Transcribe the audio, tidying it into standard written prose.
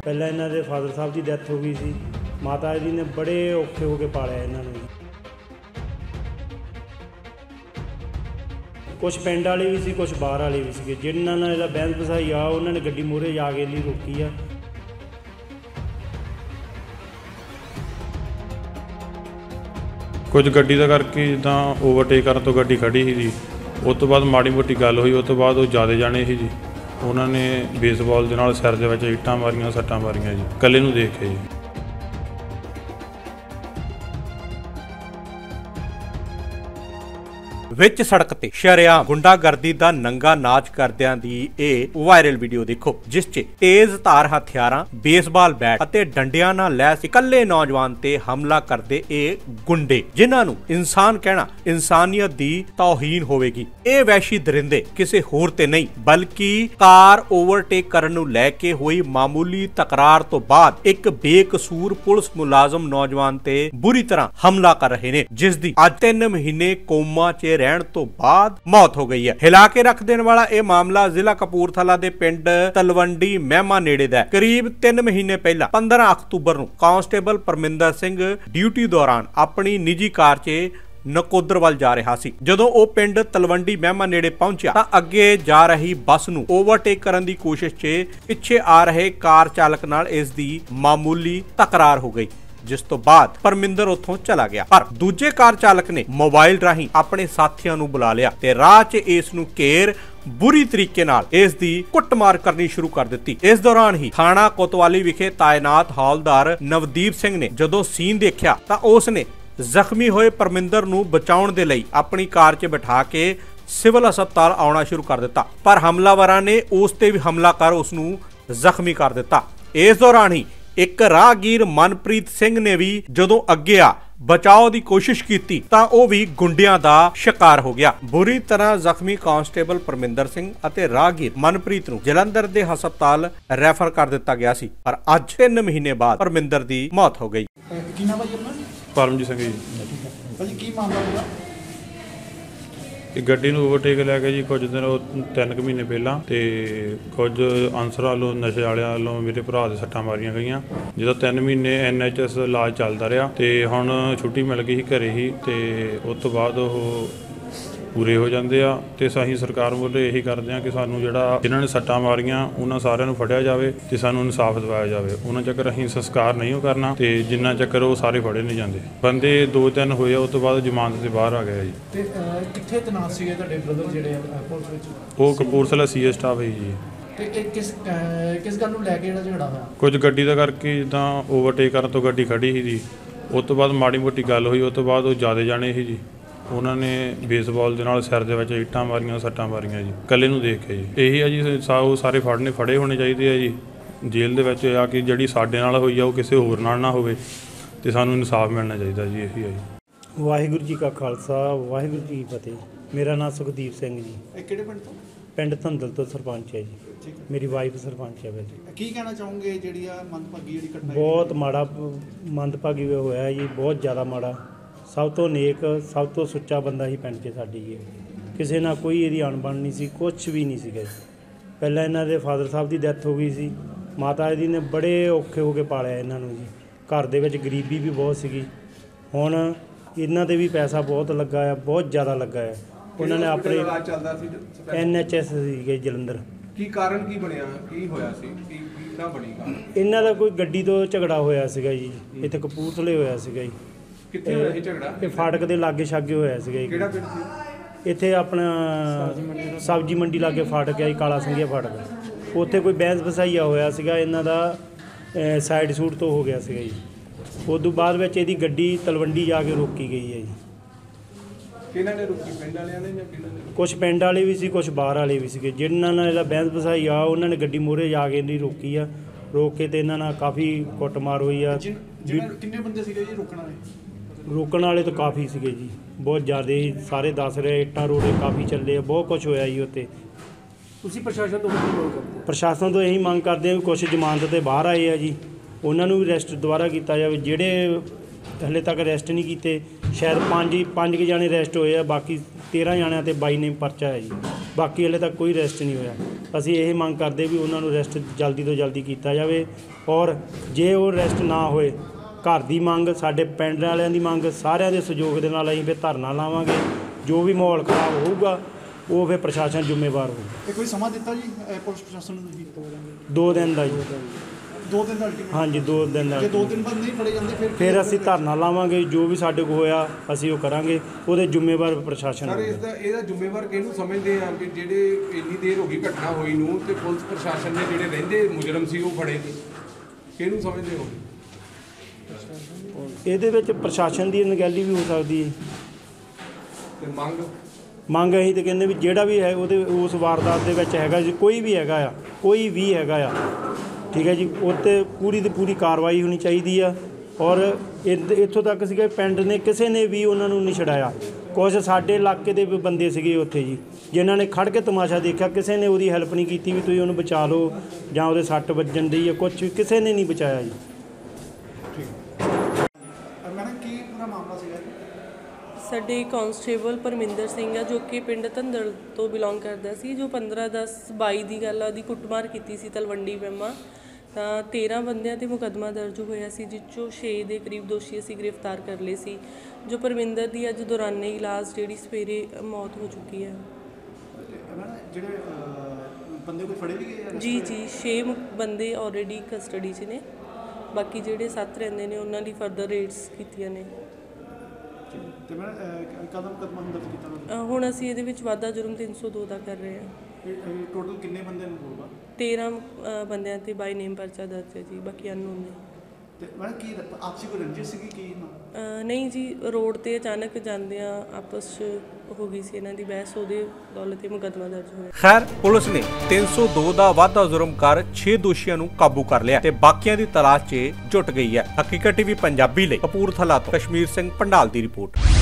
ਪਹਿਲਾਂ ਇਹਨਾਂ ਦੇ ਫਾਦਰ ਸਾਹਿਬ ਦੀ ਡੈਥ ਹੋ ਗਈ ਸੀ। ਮਾਤਾ ਜੀ ਨੇ ਬੜੇ ਔਖੇ ਹੋ ਕੇ ਪਾਲਿਆ ਇਹਨਾਂ ਨੂੰ। ਕੁਛ ਪਿੰਡ ਵਾਲੇ ਵੀ ਸੀ, ਕੁਛ ਬਾਹਰ ਵਾਲੇ ਵੀ ਸੀਗੇ। ਜਿਨ੍ਹਾਂ ਨਾਲ ਇਹਦਾ ਬਹਿਸ ਬਸਾਈ ਆ ਉਹਨਾਂ ਨੇ ਗੱਡੀ ਮੂਹਰੇ ਜਾ ਕੇ ਲਈ ਰੋਕੀ ਆ। ਕੁਝ ਗੱਡੀ ਦਾ ਕਰਕੇ ਜਿੱਦਾਂ ਓਵਰਟੇਕ ਕਰਨ ਤੋਂ ਗੱਡੀ ਖੜੀ ਸੀ ਜੀ। ਉਸ ਤੋਂ ਬਾਅਦ ਮਾੜੀ ਮੋਟੀ ਗੱਲ ਹੋਈ। ਉਸ ਤੋਂ ਬਾਅਦ ਉਹ ਜ਼ਿਆਦਾ ਜਾਣੇ ਸੀ ਜੀ। ਉਹਨਾਂ ਨੇ ਬੇਸਬਾਲ ਦੇ ਨਾਲ ਸਿਰ ਦੇ ਵਿੱਚ ਇੱਟਾਂ ਮਾਰੀਆਂ, ਸੱਟਾਂ ਮਾਰੀਆਂ ਜੀ। ਇਕੱਲੇ ਨੂੰ ਦੇਖ ਕੇ ਜੀ। ਵਿੱਚ ਸੜਕ ਤੇ ਸ਼ਰੇਆਮ ਗੁੰਡਾਗਰਦੀ ਦਾ ਨੰਗਾ ਨਾਚ ਕਰਦਿਆਂ ਦੀ ਇਹ ਵਾਇਰਲ ਵੀਡੀਓ ਦੇਖੋ, ਜਿਸ 'ਚ ਤੇਜ਼ ਧਾਰ ਹਥਿਆਰਾਂ, ਬੇਸਬਾਲ ਬੈਟ ਅਤੇ ਡੰਡਿਆਂ ਨਾਲ ਲੈਸ ਇਕੱਲੇ ਨੌਜਵਾਨ ਤੇ ਹਮਲਾ ਕਰਦੇ ਇਹ ਗੁੰਡੇ, ਜਿਨ੍ਹਾਂ ਨੂੰ ਇਨਸਾਨ ਕਹਿਣਾ ਇਨਸਾਨੀਅਤ ਦੀ ਤੌਹੀਨ ਹੋਵੇਗੀ। ਇਹ ਵਹਿਸ਼ੀ ਦਰਿੰਦੇ ਕਿਸੇ ਹੋਰ ਤੇ ਨਹੀਂ ਬਲਕਿ ਕਾਰ ਓਵਰਟੇਕ ਕਰਨ ਨੂੰ ਲੈ ਕੇ ਹੋਈ ਮਾਮੂਲੀ ਤਕਰਾਰ ਤੋਂ ਬਾਅਦ ਇੱਕ ਬੇਕਸੂਰ ਪੁਲਿਸ ਮੁਲਾਜ਼ਮ ਨੌਜਵਾਨ ਤੇ ਬੁਰੀ ਤਰ੍ਹਾਂ ਹਮਲਾ ਕਰ ਰਹੇ ਨੇ, ਜਿਸ ਦੀ ਅੱਜ 3 ਮਹੀਨੇ ਕੋਮਾ 'ਚ ਰਹਿਣ ਤੋਂ ਬਾਅਦ ਮੌਤ ਹੋ ਗਈ ਹੈ। ਹਿਲਾ ਕੇ ਰੱਖ ਦੇਣ ਵਾਲਾ ਇਹ ਮਾਮਲਾ ਜ਼ਿਲ੍ਹਾ ਕਪੂਰਥਲਾ ਦੇ ਪਿੰਡ ਤਲਵੰਡੀ ਮਹਿਮਾ ਨੇੜੇ ਦਾ। ਕਰੀਬ 3 ਮਹੀਨੇ ਪਹਿਲਾਂ 15 ਅਕਤੂਬਰ ਨੂੰ ਕਾਂਸਟੇਬਲ ਪਰਮਿੰਦਰ ਸਿੰਘ ਡਿਊਟੀ ਦੌਰਾਨ ਆਪਣੀ ਨਿੱਜੀ ਕਾਰ 'ਚ ਨਕੋਦਰ ਵੱਲ ਜਾ ਰਿਹਾ ਸੀ। ਜਦੋਂ ਉਹ ਪਿੰਡ ਤਲਵੰਡੀ ਮਹਿਮਾ ਨੇੜੇ ਪਹੁੰਚਿਆ ਤਾਂ ਅੱਗੇ ਜਾ ਰਹੀ ਬੱਸ ਨੂੰ ਓਵਰਟੇਕ ਕਰਨ ਦੀ ਕੋਸ਼ਿਸ਼ 'ਚ ਪਿੱਛੇ ਆ ਰਹੇ ਕਾਰ ਚਾਲਕ ਨਾਲ ਇਸ ਦੀ ਮਾਮੂਲੀ ਤਕਰਾਰ ਹੋ ਗਈ, ਜਿਸ ਤੋਂ ਬਾਅਦ ਪਰਮਿੰਦਰ ਉੱਥੋਂ ਚਲਾ ਗਿਆ। ਪਰ ਦੂਜੇ ਕਾਰ ਚਾਲਕ ਨੇ ਮੋਬਾਈਲ ਰਾਹੀਂ ਆਪਣੇ ਸਾਥੀਆਂ ਨੂੰ ਬੁਲਾ ਲਿਆ ਤੇ ਰਾਹ 'ਚ ਇਸ ਨੂੰ ਘੇਰ ਬੁਰੀ ਤਰੀਕੇ ਨਾਲ ਇਸ ਦੀ ਕੁੱਟਮਾਰ ਕਰਨੀ ਸ਼ੁਰੂ ਕਰ ਦਿੱਤੀ। ਇਸ ਦੌਰਾਨ ਹੀ ਥਾਣਾ ਕੋਤਵਾਲੀ ਵਿਖੇ ਤਾਇਨਾਤ ਹੌਲਦਾਰ ਨਵਦੀਪ ਸਿੰਘ ਨੇ ਜਦੋਂ ਸੀਨ ਦੇਖਿਆ ਤਾਂ ਉਸ ਨੇ ਜ਼ਖਮੀ ਹੋਏ ਪਰਮਿੰਦਰ ਨੂੰ ਬਚਾਉਣ ਦੇ ਲਈ ਆਪਣੀ ਕਾਰ 'ਚ ਬਿਠਾ ਕੇ ਸਿਵਲ ਹਸਪਤਾਲ ਆਉਣਾ ਸ਼ੁਰੂ ਕਰ ਦਿੱਤਾ। ਪਰ ਹਮਲਾਵਰਾਂ ਨੇ ਉਸ ਤੇ ਵੀ ਹਮਲਾ ਕਰ ਉਸ ਨੂੰ ਜ਼ਖਮੀ ਕਰ ਦਿੱਤਾ। ਇਸ ਦੌਰਾਨ ਹੀ ਇੱਕ ਰਾਹਗੀਰ ਮਨਪ੍ਰੀਤ ਸਿੰਘ ਨੇ ਵੀ ਜਦੋਂ ਅੱਗੇ ਆ ਬਚਾਓ ਦੀ ਕੋਸ਼ਿਸ਼ ਕੀਤੀ ਤਾਂ ਉਹ ਵੀ ਗੁੰਡਿਆਂ ਦਾ ਸ਼ਿਕਾਰ ਹੋ ਗਿਆ। ਬੁਰੀ ਤਰ੍ਹਾਂ ਜ਼ਖਮੀ ਕਾਂਸਟੇਬਲ ਪਰਮਿੰਦਰ ਸਿੰਘ ਅਤੇ ਰਾਹਗੀਰ ਮਨਪ੍ਰੀਤ ਨੂੰ ਜਲੰਧਰ ਦੇ ਹਸਪਤਾਲ ਰੈਫਰ ਕਰ ਦਿੱਤਾ ਗਿਆ ਸੀ, ਪਰ ਅੱਜ 3 ਮਹੀਨੇ ਬਾਅਦ ਪਰਮਿੰਦਰ ਦੀ ਮੌਤ ਹੋ ਗਈ। ਕੀ ਨਾਮ ਹੈ ਜੀ ਆਪਣਾ? ਪਰਮਜੀਤ ਸਿੰਘ ਜੀ। ਭਾਜੀ ਕੀ ਮਾਮਲਾ ਹੋਇਆ? ਇਹ ਗੱਡੀ ਨੂੰ ਓਵਰਟੇਕ ਲੈ ਕੇ ਜੀ ਕੁਝ ਦਿਨ 3 ਮਹੀਨੇ ਪਹਿਲਾਂ ਤੇ ਕੁਝ ਅਨਸਰਾਂ ਵੱਲੋਂ, ਨਸ਼ੇ ਵਾਲਿਆਂ ਵੱਲੋਂ ਮੇਰੇ ਭਰਾ ਦੇ ਸੱਟਾਂ ਮਾਰੀਆਂ ਗਈਆਂ। ਜਦੋਂ 3 ਮਹੀਨੇ NHS ਇਲਾਜ ਚੱਲਦਾ ਰਿਹਾ ਤੇ ਹੁਣ ਛੁੱਟੀ ਮਿਲ ਗਈ ਸੀ ਘਰੇ ਹੀ ਤੇ ਉਸ ਤੋਂ ਬਾਅਦ ਉਹ ਪੂਰੇ ਹੋ ਜਾਂਦੇ ਆ। ਤੇ ਅਸੀਂ ਸਰਕਾਰ ਵੱਲੋਂ ਇਹੀ ਕਰਦੇ ਹਾਂ ਕਿ ਸਾਨੂੰ ਜਿਹੜਾ ਜਿਨ੍ਹਾਂ ਨੇ ਸੱਟਾਂ ਮਾਰੀਆਂ ਉਹਨਾਂ ਸਾਰਿਆਂ ਨੂੰ ਫੜਿਆ ਜਾਵੇ ਤੇ ਸਾਨੂੰ ਇਨਸਾਫ ਦਿਵਾਇਆ ਜਾਵੇ। ਉਹਨਾਂ ਚੱਕਰ ਅਸੀਂ ਸੰਸਕਾਰ ਨਹੀਂ ਉਹ ਕਰਨਾ ਤੇ ਜਿੰਨਾ ਚੱਕਰ ਉਹ ਸਾਰੇ ਫੜੇ ਨਹੀਂ ਜਾਂਦੇ। ਬੰਦੇ 2-3 ਹੋਏ ਉਸ ਤੋਂ ਬਾਅਦ ਜ਼ਮਾਨਤ ਤੇ ਬਾਹਰ ਆ ਗਏ ਜੀ। ਤੇ ਕਿੱਥੇ ਤੈਨਾਤ ਸੀਗੇ ਤੁਹਾਡੇ ਬ੍ਰਦਰ ਜਿਹੜੇ ਪੁਲਿਸ ਵਿੱਚ? ਉਹ ਕਪੂਰਥਲਾ CS ਸਟਾਫ ਹੈ ਜੀ। ਤੇ ਇਹ ਕਿਸ ਗੱਲ ਨੂੰ ਲੈ ਕੇ ਜਿਹੜਾ ਝਗੜਾ ਹੋਇਆ? ਕੁਝ ਗੱਡੀ ਦਾ ਕਰਕੇ ਜਿੱਦਾਂ ਓਵਰਟੇਕ ਕਰਨ ਤੋਂ ਗੱਡੀ ਖੜੀ ਸੀ ਜੀ। ਉਸ ਤੋਂ ਬਾਅਦ ਮਾੜੀ ਮੋਟੀ ਗੱਲ ਹੋਈ। ਉਸ ਤੋਂ ਬਾਅਦ ਉਹ ਜ਼ਿਆਦਾ ਜਾਣੇ ਸੀ ਜੀ। ਉਹਨਾਂ ਨੇ ਬੇਸਬਾਲ ਦੇ ਨਾਲ ਸਿਰ ਦੇ ਵਿੱਚ ਇੱਟਾਂ ਮਾਰੀਆਂ, ਸੱਟਾਂ ਮਾਰੀਆਂ ਜੀ। ਇਕੱਲੇ ਨੂੰ ਦੇਖ ਕੇ ਜੀ। ਇਹੀ ਆ ਜੀ, ਉਹ ਸਾਰੇ ਫੜੇ ਹੋਣੇ ਚਾਹੀਦੇ ਆ ਜੀ ਜੇਲ੍ਹ ਦੇ ਵਿੱਚ ਆ ਕਿ ਜਿਹੜੀ ਸਾਡੇ ਨਾਲ ਹੋਈ ਆ ਉਹ ਕਿਸੇ ਹੋਰ ਨਾਲ ਨਾ ਹੋਵੇ ਤੇ ਸਾਨੂੰ ਇਨਸਾਫ ਮਿਲਣਾ ਚਾਹੀਦਾ ਜੀ। ਇਹੀ ਆ ਜੀ। ਵਾਹਿਗੁਰੂ ਜੀ ਕਾ ਖਾਲਸਾ, ਵਾਹਿਗੁਰੂ ਜੀ ਕੀ ਫਤਿਹ। ਮੇਰਾ ਨਾਮ ਸੁਖਦੀਪ ਸਿੰਘ ਜੀ। ਇਹ ਕਿਹੜੇ ਪਿੰਡ ਤੋਂ? ਪਿੰਡ ਧੰਦਲ ਤੋਂ ਸਰਪੰਚ ਹੈ ਜੀ। ਮੇਰੀ ਵਾਈਫ ਸਰਪੰਚ ਹੈ ਵੈਸੇ। ਕੀ ਕਹਿਣਾ ਚਾਹੋਗੇ ਜਿਹੜੀ ਆ ਮੰਦਭਾਗੀ ਜਿਹੜੀ ਘਟਨਾ? ਬਹੁਤ ਮਾੜਾ ਮੰਦਭਾਗੀ ਹੋਇਆ ਜੀ, ਬਹੁਤ ਜ਼ਿਆਦਾ ਮਾੜਾ। ਸਭ ਤੋਂ ਨੇਕ, ਸਭ ਤੋਂ ਸੁੱਚਾ ਬੰਦਾ ਹੀ ਪਿੰਡ 'ਚ ਸਾਡੀ ਜੀ। ਕਿਸੇ ਨਾਲ ਕੋਈ ਇਹਦੀ ਅਣਬਣ ਨਹੀਂ ਸੀ, ਕੁਛ ਵੀ ਨਹੀਂ ਸੀਗਾ ਜੀ। ਪਹਿਲਾਂ ਇਹਨਾਂ ਦੇ ਫਾਦਰ ਸਾਹਿਬ ਦੀ ਡੈਥ ਹੋ ਗਈ ਸੀ। ਮਾਤਾ ਜੀ ਨੇ ਬੜੇ ਔਖੇ ਹੋ ਕੇ ਪਾਲਿਆ ਇਹਨਾਂ ਨੂੰ ਜੀ। ਘਰ ਦੇ ਵਿੱਚ ਗਰੀਬੀ ਵੀ ਬਹੁਤ ਸੀਗੀ। ਹੁਣ ਇਹਨਾਂ ਦੇ ਵੀ ਪੈਸਾ ਬਹੁਤ ਲੱਗਾ ਆ, ਬਹੁਤ ਜ਼ਿਆਦਾ ਲੱਗਾ ਆ। ਉਹਨਾਂ ਨੇ ਆਪਣੇ NHS ਸੀਗੇ ਜਲੰਧਰ। ਕੀ ਕਾਰਨ ਕੀ ਬਣਿਆ? ਕੀ ਹੋਇਆ ਸੀ? ਕੀ ਨਾ ਬਣੀ ਕਾਰਨ? ਇਹਨਾਂ ਦਾ ਕੋਈ ਗੱਡੀ ਤੋਂ ਝਗੜਾ ਹੋਇਆ ਸੀਗਾ ਜੀ। ਇੱਥੇ ਕਪੂਰਥਲੇ ਹੋਇਆ ਸੀਗਾ ਜੀ। ਕਿੱਥੇ ਹੋਇਆ ਸੀ ਝਗੜਾ? ਇਹ ਫਾਟਕ ਦੇ ਲਾਗੇ ਛਾਗੇ ਹੋਇਆ ਸੀਗਾ ਜੀ। ਕਿਹੜਾ ਪਿੰਡ ਸੀ? ਇੱਥੇ ਆਪਣਾ ਸਬਜ਼ੀ ਮੰਡੀ ਲਾਗੇ ਫਾਟਕ ਹੈ ਜੀ, ਕਾਲਾ ਸੰਘਿਆ ਫਾਟਕ। ਉੱਥੇ ਕੋਈ ਬਹਿਸ ਵਸਾਈਆ ਹੋਇਆ ਸੀਗਾ ਇਹਨਾਂ ਦਾ, ਸਾਈਡ ਸੂਟ ਤੋਂ ਹੋ ਗਿਆ ਸੀਗਾ ਜੀ। ਉਸ ਤੋਂ ਬਾਅਦ ਵਿੱਚ ਇਹਦੀ ਗੱਡੀ ਤਲਵੰਡੀ ਜਾ ਕੇ ਰੋਕੀ ਗਈ ਹੈ ਜੀ। ਕਿਹਨਾਂ ਨੇ ਰੋਕੀ? ਪਿੰਡ ਵਾਲਿਆਂ ਨੇ ਜਾਂ ਕਿਹਨਾਂ ਨੇ? ਕੁਛ ਪਿੰਡ ਵਾਲੇ ਵੀ ਸੀ, ਕੁਛ ਬਾਹਰ ਵਾਲੇ ਵੀ ਸੀਗੇ। ਜਿਨ੍ਹਾਂ ਨਾਲ ਇਹਦਾ ਬਹਿਸ ਵਸਾਈਆ ਉਹਨਾਂ ਨੇ ਗੱਡੀ ਮੂਹਰੇ ਜਾ ਕੇ ਇਹਦੀ ਰੋਕੀ ਆ। ਰੋਕ ਕੇ ਤੇ ਇਹਨਾਂ ਨਾਲ ਕਾਫੀ ਕੁੱਟਮਾਰ ਹੋਈ ਆ। ਕਿੰਨੇ ਬੰਦੇ ਸੀਗੇ ਜੀ ਰੋਕਣ ਵਾਲੇ? ਰੋਕਣ ਵਾਲੇ ਤਾਂ ਕਾਫੀ ਸੀਗੇ ਜੀ, ਬਹੁਤ ਜ਼ਿਆਦਾ ਹੀ। ਸਾਰੇ ਦੱਸ ਰਹੇ ਇੱਟਾਂ ਰੋੜੇ ਕਾਫੀ ਚੱਲੇ ਆ, ਬਹੁਤ ਕੁਛ ਹੋਇਆ ਜੀ ਉੱਥੇ। ਤੁਸੀਂ ਪ੍ਰਸ਼ਾਸਨ ਤੋਂ ਕੀ ਮੰਗ ਕਰਦੇ? ਪ੍ਰਸ਼ਾਸਨ ਤੋਂ ਇਹੀ ਮੰਗ ਕਰਦੇ ਆ ਵੀ ਕੁਛ ਜ਼ਮਾਨਤ ਤੇ ਬਾਹਰ ਆਏ ਆ ਜੀ, ਉਹਨਾਂ ਨੂੰ ਵੀ ਅਰੈਸਟ ਦੁਬਾਰਾ ਕੀਤਾ ਜਾਵੇ। ਜਿਹੜੇ ਹਲੇ ਤੱਕ ਅਰੈਸਟ ਨਹੀਂ ਕੀਤੇ, ਸ਼ਾਇਦ 5 ਜਾਣੇ ਅਰੈਸਟ ਹੋਏ ਆ, ਬਾਕੀ 13 ਜਾਣਿਆਂ ਤੇ 22 ਨੇ ਪਰਚਾ ਹੈ ਜੀ। ਬਾਕੀ ਹਲੇ ਤੱਕ ਕੋਈ ਅਰੈਸਟ ਨਹੀਂ ਹੋਇਆ। ਅਸੀਂ ਇਹ ਮੰਗ ਕਰਦੇ ਵੀ ਉਹਨਾਂ ਨੂੰ ਅਰੈਸਟ ਜਲਦੀ ਤੋਂ ਜਲਦੀ ਕੀਤਾ ਜਾਵੇ, ਔਰ ਜੇ ਉਹ ਅਰੈਸਟ ਨਾ ਹੋਏ, ਘਰ ਦੀ ਮੰਗ, ਸਾਡੇ ਪਿੰਡ ਵਾਲਿਆਂ ਦੀ ਮੰਗ, ਸਾਰਿਆਂ ਦੇ ਸਹਿਯੋਗ ਦੇ ਨਾਲ ਅਸੀਂ ਫਿਰ ਧਰਨਾ ਲਾਵਾਂਗੇ। ਜੋ ਵੀ ਮਾਹੌਲ ਖਰਾਬ ਹੋਊਗਾ ਉਹ ਫਿਰ ਪ੍ਰਸ਼ਾਸਨ ਜ਼ਿੰਮੇਵਾਰ ਹੋਊਗਾ। ਇਹ ਕੋਈ ਸਮਾਂ ਦਿੱਤਾ ਜੀ ਪੁਲਿਸ ਪ੍ਰਸ਼ਾਸਨ ਨੂੰ ਤੁਸੀਂ? 2 ਦਿਨ ਦਾ ਜੀ। 2 ਦਿਨ ਦਾ ultimatum? ਹਾਂਜੀ 2 ਦਿਨ ਦਾ। ਜੇ 2 ਦਿਨ ਬਾਅਦ ਨਹੀਂ ਫੜੇ ਜਾਂਦੇ ਫਿਰ ਅਸੀਂ ਧਰਨਾ ਲਾਵਾਂਗੇ। ਜੋ ਵੀ ਸਾਡੇ ਕੋਲ ਹੋਇਆ ਅਸੀਂ ਉਹ ਕਰਾਂਗੇ, ਉਹਦੇ ਜ਼ਿੰਮੇਵਾਰ ਪ੍ਰਸ਼ਾਸਨ ਸਰ ਇਹਦਾ ਜ਼ਿੰਮੇਵਾਰ ਕਿਹਨੂੰ ਸਮਝਦੇ ਆ ਵੀ ਜਿਹੜੇ ਇੰਨੀ ਦੇਰ ਹੋ ਗਈ ਘਟਨਾ ਹੋਈ ਨੂੰ ਤੇ ਪੁਲਿਸ ਪ੍ਰਸ਼ਾਸਨ ਨੇ ਜਿਹੜੇ ਰਹਿੰਦੇ ਮੁਜਰਮ ਸੀ ਉਹ ਫੜੇ ਨਹੀਂ, ਕਿਹਨੂੰ ਸਮਝਦੇ ਹੋ? ਇਹਦੇ ਵਿੱਚ ਪ੍ਰਸ਼ਾਸਨ ਦੀ ਅਣਗਹਿਲੀ ਵੀ ਹੋ ਸਕਦੀ ਹੈ। ਤੇ ਮੰਗ ਅਸੀਂ ਤੇ ਕਹਿੰਦੇ ਵੀ ਜਿਹੜਾ ਵੀ ਹੈ ਉਹਦੇ ਉਸ ਵਾਰਦਾਤ ਦੇ ਵਿੱਚ ਹੈਗਾ ਜੀ, ਕੋਈ ਵੀ ਹੈਗਾ ਆ, ਠੀਕ ਹੈ ਜੀ, ਉਹ 'ਤੇ ਪੂਰੀ ਦੀ ਪੂਰੀ ਕਾਰਵਾਈ ਹੋਣੀ ਚਾਹੀਦੀ ਆ। ਔਰ ਇੱਥੋਂ ਤੱਕ ਸੀਗਾ ਪਿੰਡ ਨੇ ਕਿਸੇ ਨੇ ਵੀ ਉਹਨਾਂ ਨੂੰ ਨਹੀਂ ਛਡਾਇਆ। ਕੁਝ ਸਾਡੇ ਇਲਾਕੇ ਦੇ ਵੀ ਬੰਦੇ ਸੀਗੇ ਉੱਥੇ ਜੀ, ਜਿਨ੍ਹਾਂ ਨੇ ਖੜ ਕੇ ਤਮਾਸ਼ਾ ਦੇਖਿਆ, ਕਿਸੇ ਨੇ ਉਹਦੀ ਹੈਲਪ ਨਹੀਂ ਕੀਤੀ ਵੀ ਤੁਸੀਂ ਉਹਨੂੰ ਬਚਾ ਲਓ ਜਾਂ ਉਹਦੇ ਸੱਟ ਵੱਜਣ ਦੀ, ਕੁਝ ਕਿਸੇ ਨੇ ਨਹੀਂ ਬਚਾਇਆ ਜੀ। ਮੈਡਮ ਕੀ ਪੂਰਾ ਮਾਮਲਾ ਸੀਗਾ? ਸਾਡੇ ਕਾਂਸਟੇਬਲ ਪਰਮਿੰਦਰ ਸਿੰਘ ਆ, ਜੋ ਕਿ ਪਿੰਡ ਧੰਦੜ ਤੋਂ ਬਿਲੋਂਗ ਕਰਦਾ ਸੀ, ਜੋ 15/10/22 ਦੀ ਗੱਲ ਆ, ਉਹਦੀ ਕੁੱਟਮਾਰ ਕੀਤੀ ਸੀ ਤਲਵੰਡੀ ਬ੍ਰਹਮਾ। ਤਾਂ 13 ਬੰਦਿਆਂ 'ਤੇ ਮੁਕੱਦਮਾ ਦਰਜ ਹੋਇਆ ਸੀ, ਜਿਸ 'ਚੋਂ 6 ਦੇ ਕਰੀਬ ਦੋਸ਼ੀ ਅਸੀਂ ਗ੍ਰਿਫਤਾਰ ਕਰ ਲਏ ਸੀ। ਜੋ ਪਰਮਿੰਦਰ ਦੀ ਅੱਜ ਦੌਰਾਨੇ ਇਲਾਜ ਜਿਹੜੀ ਸਵੇਰੇ ਮੌਤ ਹੋ ਚੁੱਕੀ ਹੈ। ਜਿਹੜੇ ਬੰਦੇ ਕੋਈ ਫੜੇ ਵੀ ਗਏ? ਜੀ 6 ਬੰਦੇ ਆਲਰੇਡੀ ਕਸਟਡੀ 'ਚ ਨੇ, ਬਾਕੀ ਜਿਹੜੇ 7 ਰਹਿੰਦੇ ਨੇ ਉਹਨਾਂ ਦੀ ਫਰਦਰ ਰੇਡਸ ਕੀਤੀਆਂ ਨੇ। ਤੇ ਮੈਂ ਕਦਮ ਦਰਜ ਕੀਤਾ ਹੁਣ ਅਸੀਂ ਇਹਦੇ ਵਿੱਚ ਵਾਧਾ ਜੁਰਮ 302 ਦਾ ਕਰ ਰਹੇ ਹਾਂ। ਟੋਟਲ ਕਿੰਨੇ ਬੰਦੇ ਨੂੰ ਹੋਊਗਾ? 13 ਬੰਦਿਆਂ 'ਤੇ ਬਾਈ ਨੇਮ ਪਰਚਾ ਦਰਜ ਹੈ ਜੀ, ਬਾਕੀ ਅਨਨੋਨ ਨੇ। ਤੇ ਮੈਂ ਕੀ ਆਪਸੀ ਕੋਈ ਰੰਜਿਸ਼ ਸੀਗੀ ਕੀ ਨਾ? ਨਹੀਂ ਜੀ, ਰੋਡ ਤੇ ਅਚਾਨਕ ਜਾਂਦਿਆਂ ਆਪਸ 'ਚ ਹੋ ਗਈ ਸੀ ਇਹਨਾਂ ਦੀ ਬਹਿਸ, ਉਹਦੇ ਦੌਲਤ ਤੇ ਮੁਕੱਦਮਾ ਦਰਜ ਹੋਇਆ। ਖੈਰ ਪੁਲਿਸ ਨੇ 302 ਦਾ ਵਾਧਾ ਜੁਰਮ ਕਰ 6 ਦੋਸ਼ੀਆਂ ਨੂੰ ਕਾਬੂ ਕਰ ਲਿਆ ਤੇ ਬਾਕੀਆਂ ਦੀ ਤਲਾਸ਼ 'ਚ ਜੁਟ ਗਈ ਹੈ। ਹਕੀਕਤ ਟੀਵੀ ਪੰਜਾਬੀ ਲਈ ਕਪੂਰਥਲਾ ਤੋਂ ਕਸ਼ਮੀਰ ਸਿੰਘ ਪੰਡਾਲ ਦੀ ਰਿਪੋਰਟ।